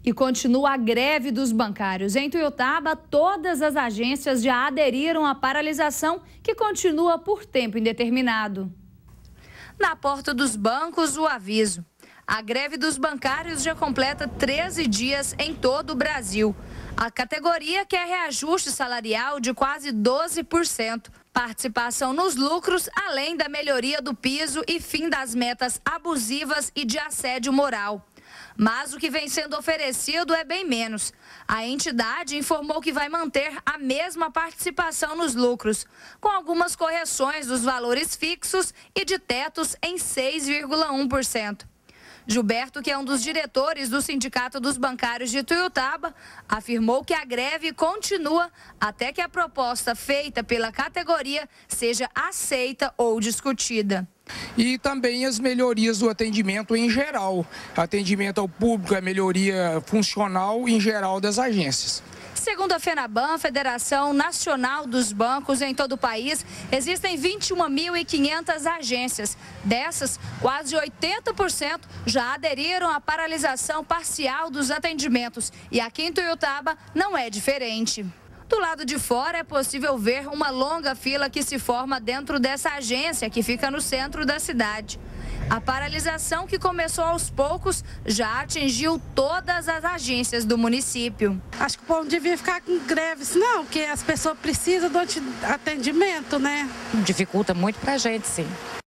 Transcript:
E continua a greve dos bancários. Em Tuiutaba, todas as agências já aderiram à paralisação, que continua por tempo indeterminado. Na porta dos bancos, o aviso. A greve dos bancários já completa 13 dias em todo o Brasil. A categoria quer reajuste salarial de quase 12%, participação nos lucros, além da melhoria do piso e fim das metas abusivas e de assédio moral. Mas o que vem sendo oferecido é bem menos. A entidade informou que vai manter a mesma participação nos lucros, com algumas correções dos valores fixos e de tetos em 6,1%. Gilberto, que é um dos diretores do Sindicato dos Bancários de Tuiutaba, afirmou que a greve continua até que a proposta feita pela categoria seja aceita ou discutida. E também as melhorias do atendimento em geral. Atendimento ao público, a melhoria funcional em geral das agências. Segundo a FENABAN, Federação Nacional dos Bancos, em todo o país, existem 21.500 agências. Dessas, quase 80% já aderiram à paralisação parcial dos atendimentos. E aqui em Tuiutaba não é diferente. Do lado de fora é possível ver uma longa fila que se forma dentro dessa agência que fica no centro da cidade. A paralisação, que começou aos poucos, já atingiu todas as agências do município. Acho que o povo devia ficar com greve, não, porque as pessoas precisam do atendimento, né? Dificulta muito pra gente, sim.